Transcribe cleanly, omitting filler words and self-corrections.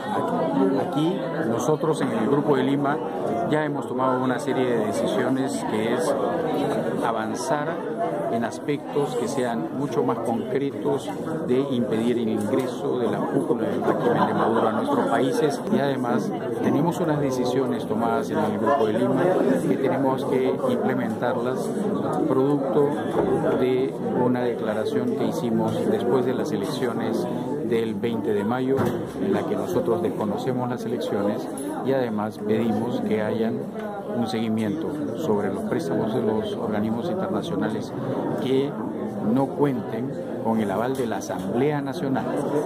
Aquí nosotros en el Grupo de Lima ya hemos tomado una serie de decisiones que es avanzar en aspectos que sean mucho más concretos de impedir el ingreso de la cúpula del régimen de Maduro a nuestros países, y además tenemos unas decisiones tomadas en el Grupo de Lima que tenemos que implementarlas producto de una declaración que hicimos después de las elecciones del 20 de mayo, en la que nosotros desconocemos las elecciones y además pedimos que hayan un seguimiento sobre los préstamos de los organismos internacionales que no cuenten con el aval de la Asamblea Nacional.